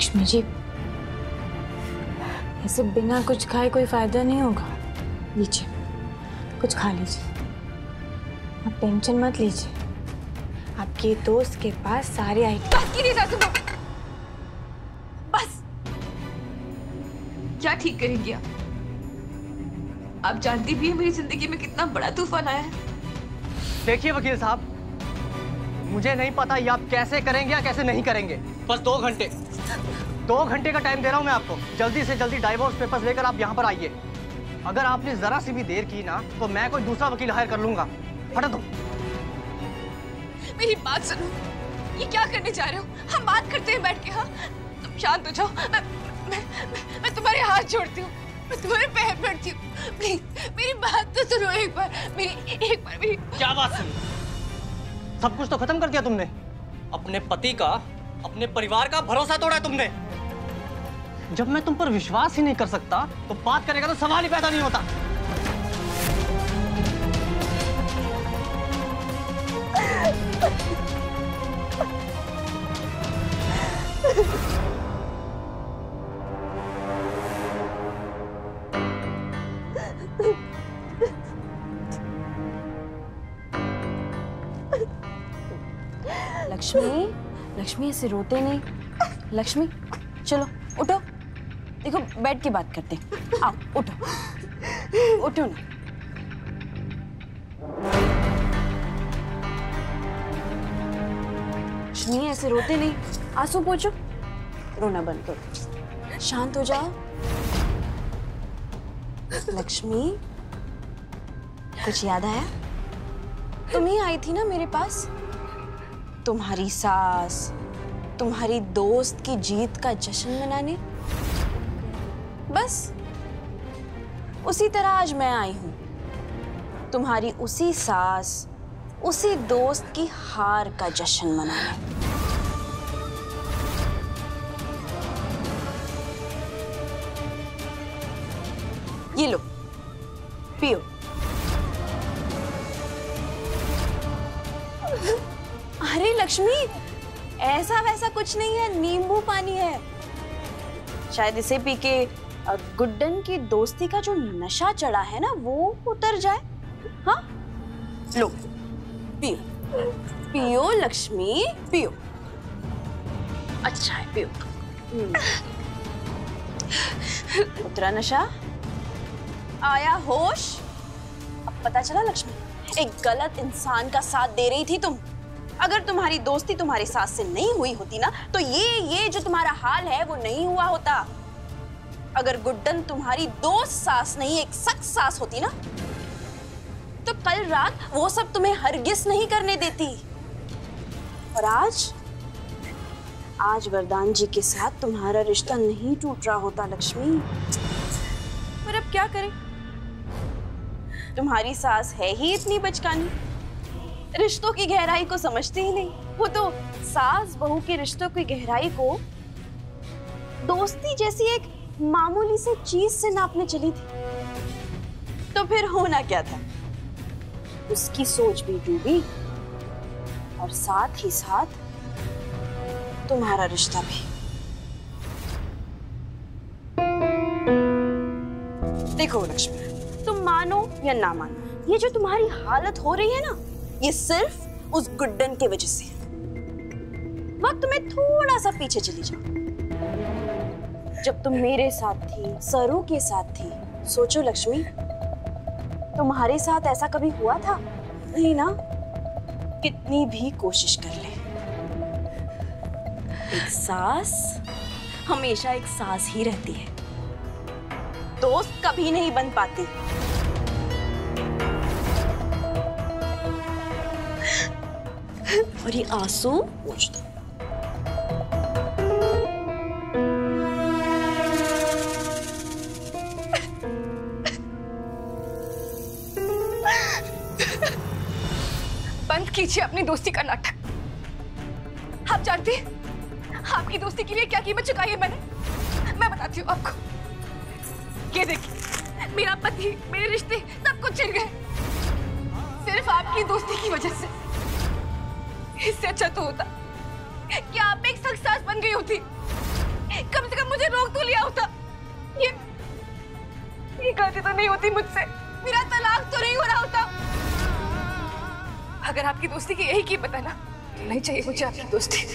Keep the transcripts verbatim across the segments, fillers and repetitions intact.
लक्ष्मी जी, ऐसे बिना कुछ खाए कोई फायदा नहीं होगा। लीजिए, कुछ खा लीजिए। आप टेंशन मत लीजिए, आपके दोस्त के पास सारे आइटम। बस कीजिए सासू माँ, बस। क्या ठीक करेंगी आप? आप जानती भी हैं मेरी जिंदगी में कितना बड़ा तूफान आया है। देखिए वकील साहब, मुझे नहीं पता ये आप कैसे करेंगे या कैसे नहीं करेंगे। बस दो घंटे दो घंटे का टाइम दे रहा हूं मैं आपको। जल्दी से जल्दी डाइवोर्स पेपर्स लेकर आप यहाँ पर आइए। अगर आपने जरा सी भी देर की ना तो मैं कोई दूसरा वकील हायर कर लूंगा। हटो तुम। मेरी बात सुनो, ये क्या करने जा रहे हो? हम बात करते हैं बैठ के। हाँ, तुम शांत हो जाओ। मैं, मैं, मैं, मैं तुम्हारे हाथ जोड़ती हूँ, मैं तुम्हारे पैर पड़ती हूँ। प्लीज मेरी बात तो सुनो एक बार। मेरी एक बार मेरी क्या बात सुनी? सब कुछ तो खत्म कर दिया तुमने। अपने पति का, अपने परिवार का भरोसा तोड़ा है तुमने। जब मैं तुम पर विश्वास ही नहीं कर सकता तो बात करेगा तो सवाल ही पैदा नहीं होता। लक्ष्मी, लक्ष्मी ऐसे रोते नहीं। लक्ष्मी चलो उठो, देखो बैठ के बात करते हैं। आओ उठो, उठो ना। लक्ष्मी ऐसे रोते नहीं, आंसू पोंछो, रोना बंद करो, शांत हो जाओ। लक्ष्मी कुछ याद आया? तुम ही आई थी ना मेरे पास, तुम्हारी सास तुम्हारी दोस्त की जीत का जश्न मनाने। बस उसी तरह आज मैं आई हूं, तुम्हारी उसी सास उसी दोस्त की हार का जश्न मनाने। ये लो पियो। अरे लक्ष्मी, ऐसा वैसा कुछ नहीं है, नींबू पानी है। शायद इसे पी के गुड्डन की दोस्ती का जो नशा चढ़ा है ना वो उतर जाए। हाँ लो पियो, पियो लक्ष्मी पियो, अच्छा है पियो। उतरा नशा, आया होश। अब पता चला लक्ष्मी, एक गलत इंसान का साथ दे रही थी तुम। अगर तुम्हारी दोस्ती तुम्हारी सास से नहीं हुई होती ना तो ये ये जो तुम्हारा हाल है वो नहीं हुआ होता। अगर गुड्डन तुम्हारी दोस्त सास नहीं एक सख्त सास होती ना तो कल रात वो सब तुम्हें हरगिज नहीं करने देती। और आज आज वरदान जी के साथ तुम्हारा रिश्ता नहीं टूट रहा होता लक्ष्मी। पर अब क्या करें, तुम्हारी सास है ही इतनी बचकानी, रिश्तों की गहराई को समझती ही नहीं। वो तो सास बहू के रिश्तों की गहराई को दोस्ती जैसी एक मामूली से चीज से नापने चली थी। तो फिर होना क्या था, उसकी सोच भी डूबी और साथ ही साथ तुम्हारा रिश्ता भी। देखो लक्ष्मी, तुम मानो या ना मानो, ये जो तुम्हारी हालत हो रही है ना ये सिर्फ उस गुड्डन की वजह से। वक्त में थोड़ा सा पीछे चली जाओ, जब तुम मेरे साथ थी, सरू के साथ थी। सोचो लक्ष्मी, तुम्हारे साथ ऐसा कभी हुआ था? नहीं ना। कितनी भी कोशिश कर ले, एक सास हमेशा एक सास ही रहती है, दोस्त कभी नहीं बन पाती। और ये आंसू पोंछ दो। बंद कीजिए अपनी दोस्ती का नाटक। आप जानते हैं आपकी दोस्ती के लिए क्या कीमत चुकाई है मैंने? मैं बताती हूँ आपको। ये देखिए, मेरा पति, मेरे रिश्ते सब कुछ छिड़ गए सिर्फ आपकी दोस्ती की वजह से। इससे अच्छा तो होता कि आप एक सख्त सास बन गई होती, कम से कम मुझे रोक तो लिया होता। ये ये गलती तो नहीं होती मुझसे, मेरा तलाक तो नहीं हो रहा होता। अगर आपकी दोस्ती की यही कीमत है ना, तो नहीं चाहिए मुझे आपकी दोस्ती।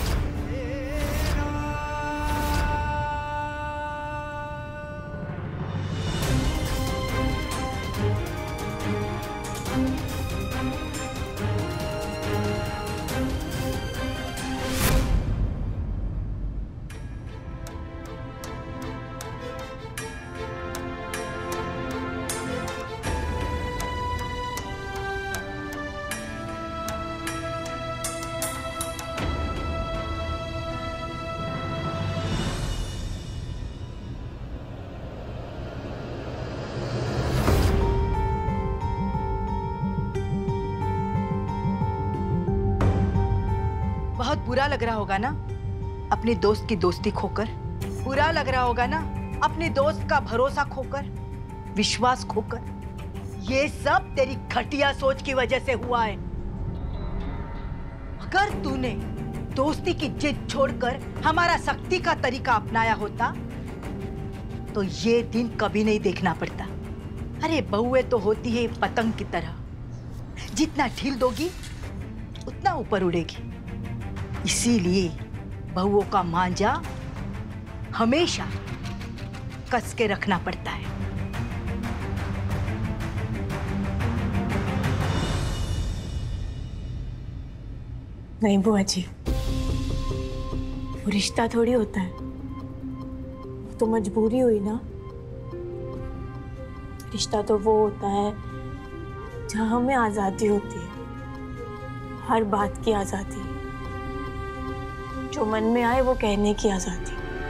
बहुत बुरा लग रहा होगा ना अपने दोस्त की दोस्ती खोकर, बुरा लग रहा होगा ना अपने दोस्त का भरोसा खोकर, विश्वास खोकर। ये सब तेरी घटिया सोच की वजह से हुआ है। अगर तूने दोस्ती की जिद छोड़कर हमारा सख्ती का तरीका अपनाया होता तो ये दिन कभी नहीं देखना पड़ता। अरे बहुएं तो होती है पतंग की तरह, जितना ढील दोगी उतना ऊपर उड़ेगी। इसीलिए बहुओं का मांझा हमेशा कस के रखना पड़ता है। नहीं बुआ जी, वो रिश्ता थोड़ी होता है, वो तो मजबूरी हुई ना। रिश्ता तो वो होता है जहाँ हमें आज़ादी होती है, हर बात की आज़ादी, जो मन में आए वो कहने की आज़ादी।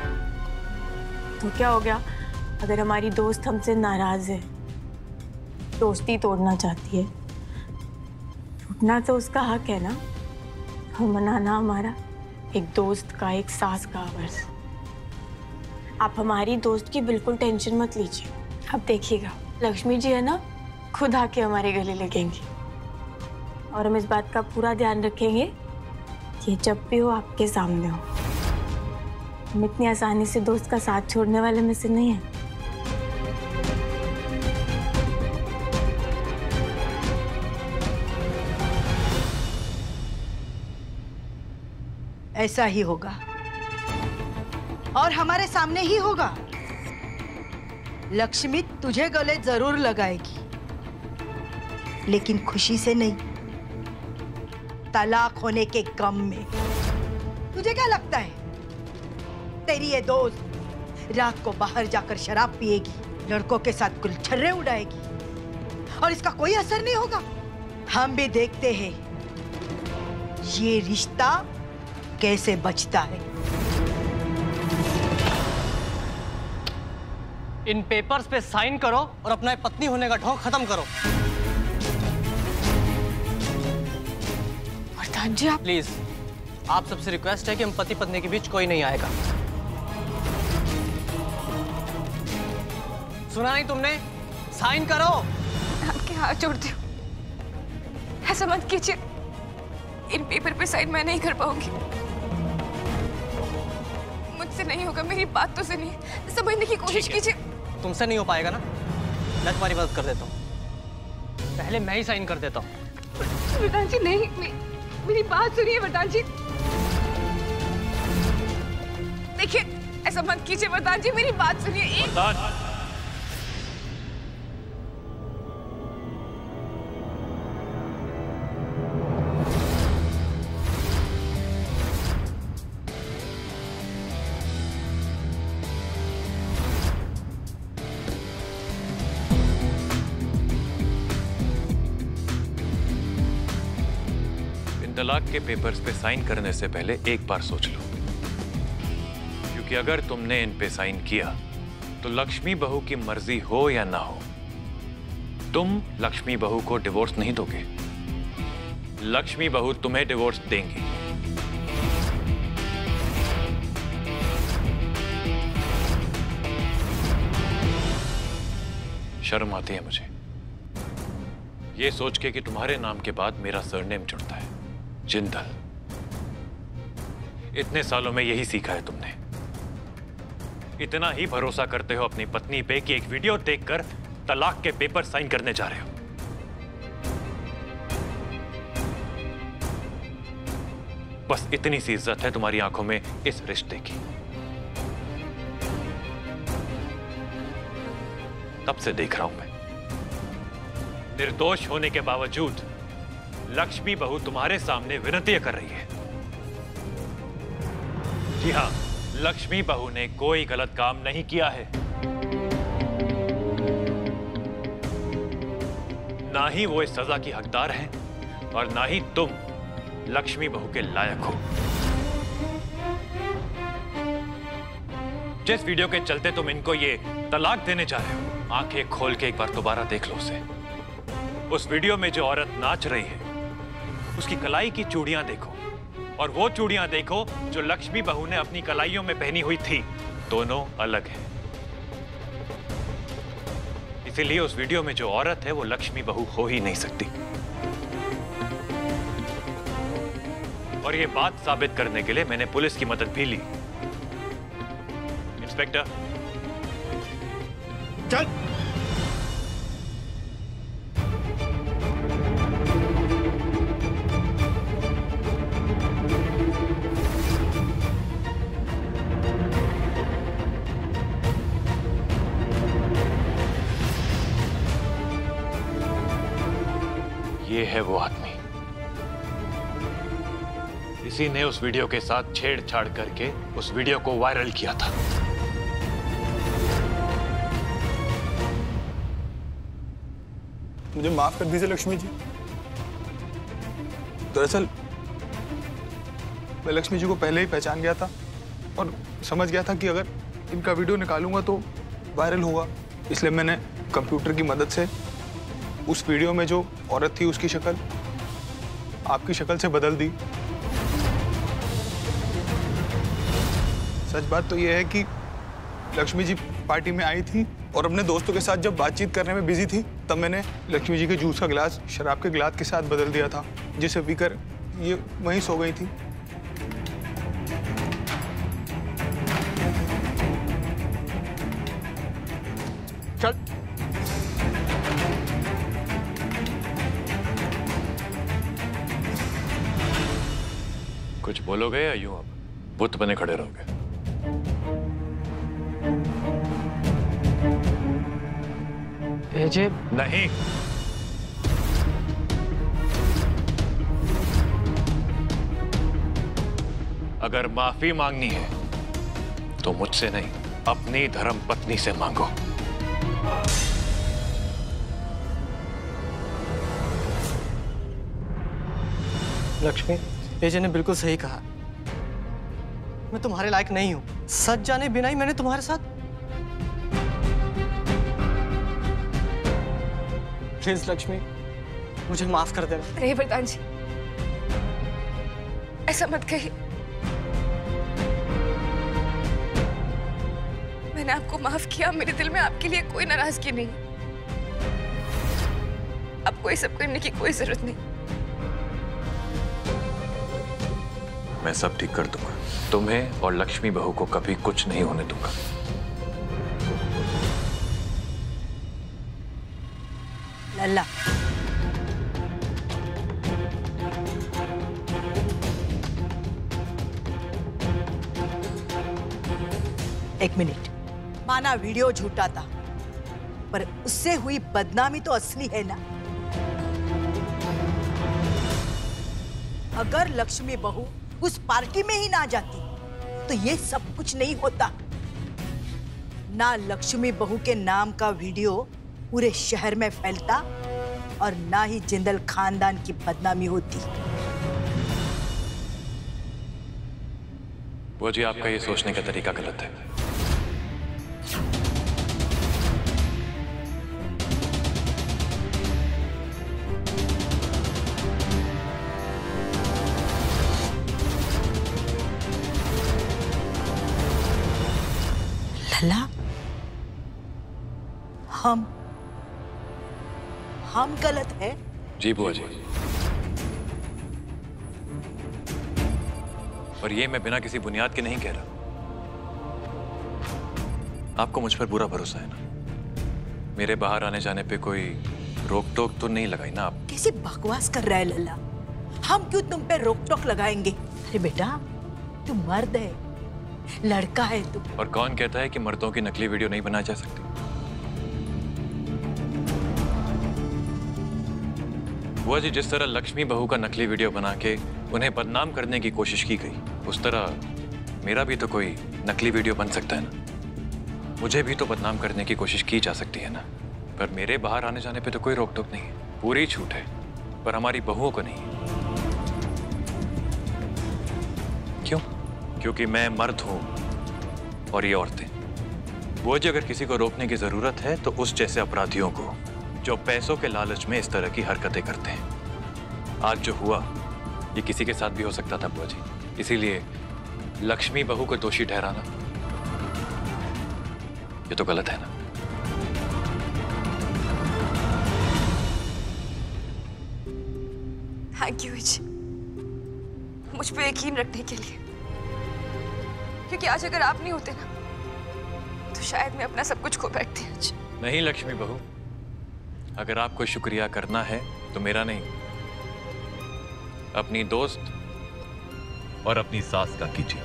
तो क्या हो गया अगर हमारी दोस्त हमसे नाराज है, दोस्ती तोड़ना चाहती है, टूटना तो उसका हक है ना। और मनाना हमारा एक दोस्त का, एक सास का फर्ज। आप हमारी दोस्त की बिल्कुल टेंशन मत लीजिए। अब देखिएगा लक्ष्मी जी है ना, खुद आके हमारे गले लगेंगी और हम इस बात का पूरा ध्यान रखेंगे कि जब भी हो आपके सामने हो। हम इतनी आसानी से दोस्त का साथ छोड़ने वाले में से नहीं है। ऐसा ही होगा और हमारे सामने ही होगा। लक्ष्मी तुझे गले जरूर लगाएगी, लेकिन खुशी से नहीं, तलाक होने के गम में। तुझे क्या लगता है तेरी ये दोस्त रात को बाहर जाकर शराब पिएगी, लड़कों के साथ गुलछर्रे उड़ाएगी और इसका कोई असर नहीं होगा? हम भी देखते हैं ये रिश्ता कैसे बचता है। इन पेपर्स पे साइन करो और अपना पत्नी होने का ढोंग खत्म करो। वरदान जी आप प्लीज, आप सबसे रिक्वेस्ट है कि हम पति पत्नी के बीच कोई नहीं आएगा। सुना नहीं तुमने? साइन करो। आपके हाथ जोड़ती हूँ, ऐसा मत कीजिए। इन पेपर पे साइन मैं नहीं कर पाऊंगी, मुझसे नहीं होगा। मेरी बात तो सुनिए, समझने की कोशिश कीजिए। तुमसे नहीं हो पाएगा ना, मैं तुम्हारी मदद कर देता हूँ। पहले मैं ही साइन कर देता हूँ। वरदान जी नहीं, नहीं, मेरी बात सुनिए वरदान जी। देखिए ऐसा मत कीजिए वरदान जी, मेरी बात सुनिए। एक तलाक के पेपर्स पे साइन करने से पहले एक बार सोच लो, क्योंकि अगर तुमने इन पे साइन किया तो लक्ष्मी बहू की मर्जी हो या ना हो, तुम लक्ष्मी बहू को डिवोर्स नहीं दोगे। लक्ष्मी बहू तुम्हें डिवोर्स देंगी। शर्म आती है मुझे ये सोच के कि तुम्हारे नाम के बाद मेरा सरनेम जुड़ता है, जिंदल। इतने सालों में यही सीखा है तुमने, इतना ही भरोसा करते हो अपनी पत्नी पे कि एक वीडियो देखकर तलाक के पेपर साइन करने जा रहे हो। बस इतनी सी इज्जत है तुम्हारी आंखों में इस रिश्ते की। तब से देख रहा हूं मैं, निर्दोष होने के बावजूद लक्ष्मी बहू तुम्हारे सामने विनती कर रही है। जी हां, लक्ष्मी बहू ने कोई गलत काम नहीं किया है, ना ही वो इस सजा की हकदार है और ना ही तुम लक्ष्मी बहू के लायक हो। जिस वीडियो के चलते तुम इनको ये तलाक देने जा रहे हो, आंखें खोल के एक बार दोबारा देख लो उसे। उस वीडियो में जो औरत नाच रही है, उसकी कलाई की चूड़ियां देखो और वो चूड़ियां देखो जो लक्ष्मी बहू ने अपनी कलाइयों में पहनी हुई थी। दोनों अलग हैं। इसीलिए उस वीडियो में जो औरत है वो लक्ष्मी बहू हो ही नहीं सकती। और ये बात साबित करने के लिए मैंने पुलिस की मदद भी ली। इंस्पेक्टर, चल। ये है वो आदमी। इसी ने उस वीडियो के साथ छेड़छाड़ करके उस वीडियो को वायरल किया था। मुझे माफ कर दीजिए लक्ष्मी जी। दरअसल मैं लक्ष्मी जी को पहले ही पहचान गया था और समझ गया था कि अगर इनका वीडियो निकालूंगा तो वायरल होगा, इसलिए मैंने कंप्यूटर की मदद से उस वीडियो में जो औरत थी उसकी शक्ल आपकी शक्ल से बदल दी। सच बात तो यह है कि लक्ष्मी जी पार्टी में आई थी और अपने दोस्तों के साथ जब बातचीत करने में बिजी थी, तब मैंने लक्ष्मी जी के जूस का गिलास शराब के गिलास के साथ बदल दिया था, जिसे पीकर ये वहीं सो गई थी। चल। कुछ बोलोगे या यूं अब बुत बने खड़े रहोगे? एजे नहीं। अगर माफी मांगनी है तो मुझसे नहीं, अपनी धर्म पत्नी से मांगो। लक्ष्मी, एजे ने बिल्कुल सही कहा। मैं तुम्हारे लायक नहीं हूं। सच जाने बिना ही मैंने तुम्हारे साथ। प्लीज लक्ष्मी, मुझे माफ कर देना। नहीं वरदान जी, ऐसा मत कहिए। मैंने आपको माफ किया, मेरे दिल में आपके लिए कोई नाराजगी नहीं। आपको ये सब करने की कोई जरूरत नहीं। मैं सब ठीक कर दूंगा। तुम्हें और लक्ष्मी बहू को कभी कुछ नहीं होने दूंगा। लल्ला, एक मिनट। माना वीडियो झूठा था, पर उससे हुई बदनामी तो असली है ना। अगर लक्ष्मी बहू उस पार्टी में ही ना जाती तो ये सब कुछ नहीं होता। ना लक्ष्मी बहू के नाम का वीडियो पूरे शहर में फैलता और ना ही जिंदल खानदान की बदनामी होती। वो जी, आपका ये सोचने का तरीका गलत है। लल्ला, हम हम गलत है? जी बुआ जी, और ये मैं बिना किसी बुनियाद के नहीं कह रहा। आपको मुझ पर बुरा भरोसा है ना? मेरे बाहर आने जाने पे कोई रोक टोक तो नहीं लगाई ना आप? कैसी बकवास कर रहा है लल्ला? हम क्यों तुम पे रोक टोक लगाएंगे? अरे बेटा, तू मर्द है, लड़का है तू। और कौन कहता है कि मर्दों की नकली वीडियो नहीं बनाई जा सकती? बुआ जी, जिस तरह लक्ष्मी बहू का नकली वीडियो बना के उन्हें बदनाम करने की कोशिश की गई, उस तरह मेरा भी तो कोई नकली वीडियो बन सकता है ना। मुझे भी तो बदनाम करने की कोशिश की जा सकती है ना। पर मेरे बाहर आने जाने पे तो कोई रोक टोक नहीं है, पूरी छूट है, पर हमारी बहुओं को नहीं। क्यों? क्योंकि मैं मर्द हूं और ये औरतें। बुआ जी, अगर किसी को रोकने की जरूरत है तो उस जैसे अपराधियों को जो पैसों के लालच में इस तरह की हरकतें करते हैं। आज जो हुआ ये किसी के साथ भी हो सकता था बुआ जी, इसीलिए लक्ष्मी बहू को दोषी ठहराना ये तो गलत है ना। थैंक यू विजय, मुझ पे यकीन रखने के लिए। क्योंकि आज अगर आप नहीं होते ना तो शायद मैं अपना सब कुछ खो बैठती आज। नहीं लक्ष्मी बहू, अगर आपको शुक्रिया करना है तो मेरा नहीं, अपनी दोस्त और अपनी सास का कीजिए।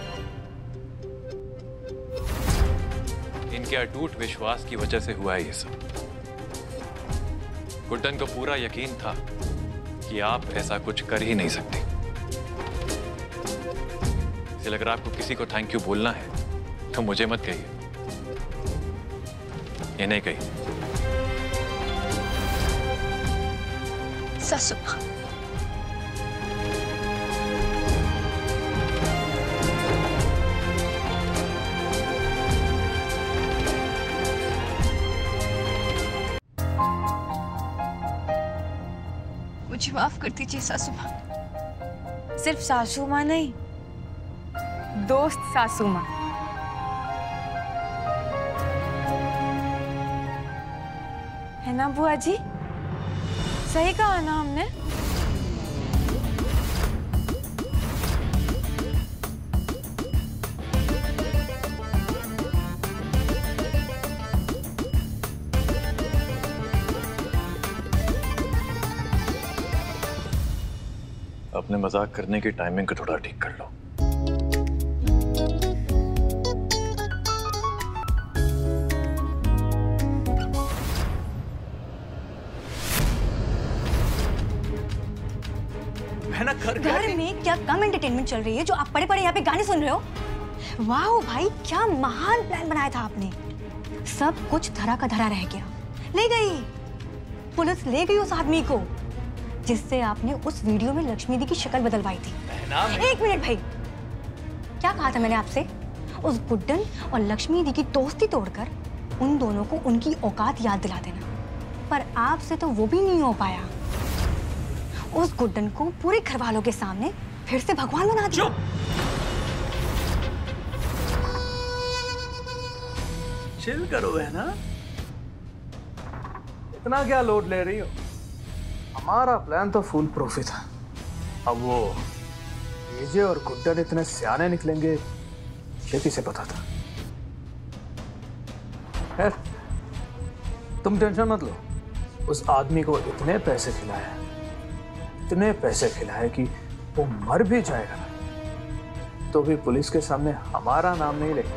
इनके अटूट विश्वास की वजह से हुआ है ये सब। गुड्डन को पूरा यकीन था कि आप ऐसा कुछ कर ही नहीं सकते। इसलिए अगर आपको किसी को थैंक यू बोलना है तो मुझे मत कहिए, इन्हें कहिए। सासू माँ, मुझे माफ कर दीजिए सासू माँ। सिर्फ सासू माँ नहीं, दोस्त सासू माँ। है ना बुआ जी? सही कहा ना हमने? अपने मजाक करने की टाइमिंग को थोड़ा ठीक कर लो। घर में क्या कम एंटरटेनमेंट चल रही है जो आप पड़े पड़े यहाँ पे गाने सुन रहे हो? वाह भाई, क्या महान प्लान बनाया था आपने। सब कुछ धरा का धरा रह गया। ले गई पुलिस, ले गई उस आदमी को जिससे आपने उस वीडियो में लक्ष्मी दी की शक्ल बदलवाई थी। एक मिनट भाई, क्या कहा था मैंने आपसे? उस गुड्डन और लक्ष्मी दी की दोस्ती तोड़कर उन दोनों को उनकी औकात याद दिला देना, पर आपसे तो वो भी नहीं हो पाया। उस गुड्डन को पूरे घर वालों के सामने फिर से भगवान बना दिया। चिल करो है ना, इतना क्या लोड ले रही हो? हमारा प्लान तो फुल प्रूफ ही था। अब वो विजय और गुड्डन इतने सियाने निकलेंगे ये किसे पता था? खैर, तुम टेंशन मत लो। उस आदमी को इतने पैसे खिलाए, इतने पैसे खिलाए कि वो मर भी जाएगा ना तो भी पुलिस के सामने हमारा नाम नहीं लेगा।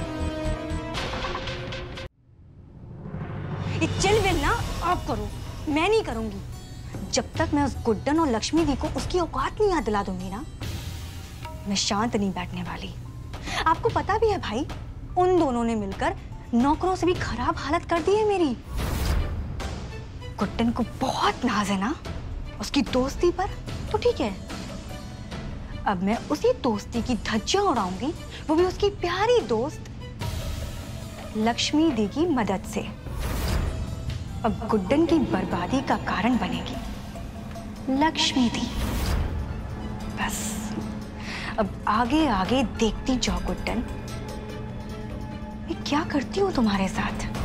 ये चिल विल ना आप करो, मैं नहीं करूंगी। जब तक मैं उस गुड्डन और लक्ष्मी दी को उसकी औकात नहीं याद दिला दूंगी ना, मैं शांत नहीं बैठने वाली। आपको पता भी है भाई, उन दोनों ने मिलकर नौकरों से भी खराब हालत कर दी है मेरी। गुड्डन को बहुत नाज है ना उसकी दोस्ती पर, तो ठीक है, अब मैं उसी दोस्ती की धज्जियां उड़ाऊंगी, वो भी उसकी प्यारी दोस्त लक्ष्मी दी की मदद से। अब गुड्डन की बर्बादी का कारण बनेगी लक्ष्मी दी। बस अब आगे आगे देखती जाओ गुड्डन, मैं क्या करती हूँ तुम्हारे साथ।